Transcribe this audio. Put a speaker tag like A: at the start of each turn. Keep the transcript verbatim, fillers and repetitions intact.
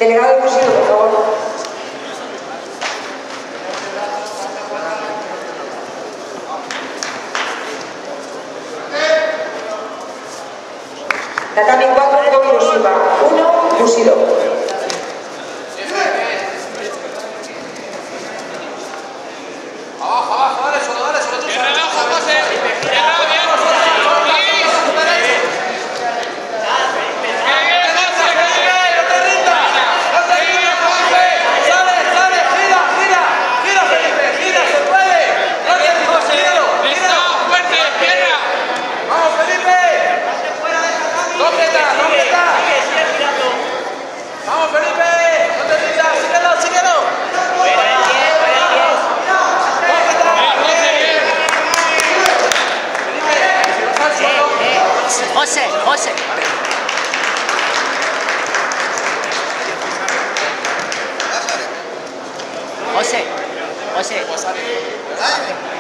A: Delegado de Museo, por favor. Tatami cuatro, Kobe Bushiba. uno, Bushido.
B: Abajo, abajo, dale solo, dale solo.
C: ¡Bien abajo, José! ¡Bien abajo, bien!
D: José, José. José, José.